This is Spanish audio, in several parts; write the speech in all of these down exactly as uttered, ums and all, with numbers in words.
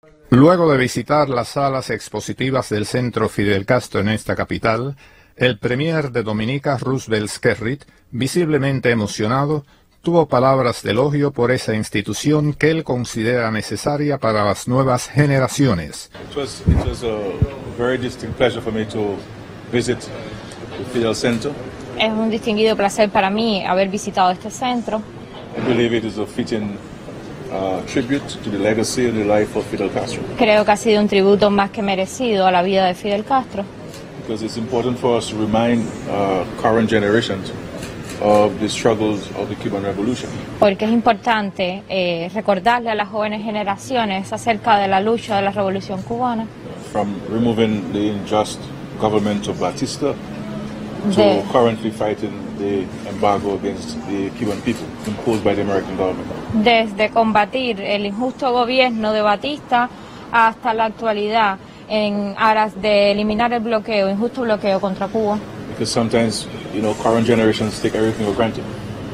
Luego de visitar las salas expositivas del Centro Fidel Castro en esta capital, el premier de Dominica, Roosevelt Skerrit, visiblemente emocionado, tuvo palabras de elogio por esa institución que él considera necesaria para las nuevas generaciones. It was, it was a very distinct pleasure for me to visit the Fidel Center. Es un distinguido placer para mí haber visitado este centro. I believe it is a fitting uh, tribute to the legacy and the life of Fidel Castro. Creo que ha sido un tributo más que merecido a la vida de Fidel Castro. Because it's important for us to remind uh, current generations of the struggles of the Cuban Revolution. Porque es importante eh, recordarle a las jóvenes generaciones acerca de la lucha de la Revolución Cubana. From removing the unjust government of Batista to De, currently fighting the embargo against the Cuban people imposed by the American government. desde combatir el injusto gobierno de Batista hasta la actualidad en aras de eliminar el bloqueo, injusto bloqueo contra Cuba. Because sometimes, you know, current generations take everything for granted.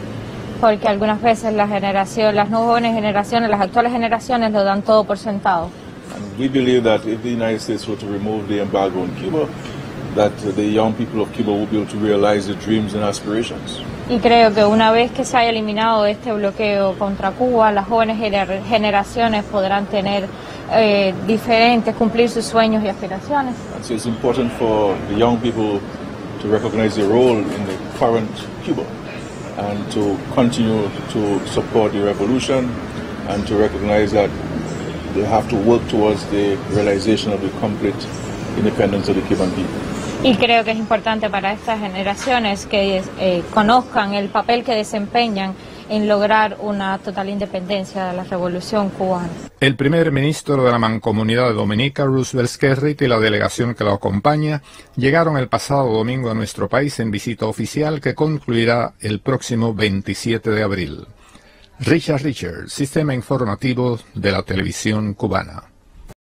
Porque algunas veces la generación, las no jóvenes generaciones, las actuales generaciones lo dan todo por sentado. And we believe that if the United States were to remove the embargo on Cuba, that the young people of Cuba will be able to realize their dreams and aspirations. Y creo que una vez que se haya eliminado este bloqueo contra Cuba, las jóvenes gener generaciones podrán tener eh, diferentes, cumplir sus sueños y aspiraciones. And so it's important for the young people to recognize their role in the current Cuba and to continue to support the revolution and to recognize that they have to work towards the realization of the complete independence of the Cuban people. Y creo que es importante para estas generaciones que eh, conozcan el papel que desempeñan en lograr una total independencia de la Revolución Cubana. El primer ministro de la Mancomunidad de Dominica, Roosevelt Skerrit, y la delegación que lo acompaña llegaron el pasado domingo a nuestro país en visita oficial que concluirá el próximo veintisiete de abril. Richard Richards, Sistema Informativo de la Televisión Cubana.